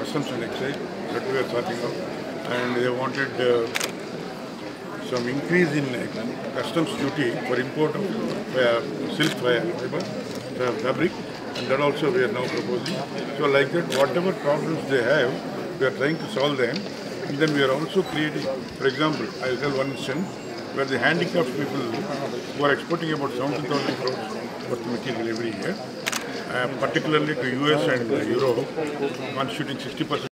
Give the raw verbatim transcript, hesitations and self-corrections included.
customs and excise that we are sorting out, and they wanted uh, some increase in uh, customs duty for import of uh, silk fiber, uh, fabric, and that also we are now proposing. So like that, whatever problems they have, we are trying to solve them. And then we are also creating, for example, I will tell one instance, where the handicapped people who are exporting about seventy thousand crores worth material every year, uh, particularly to U S and uh, Europe, constituting sixty percent.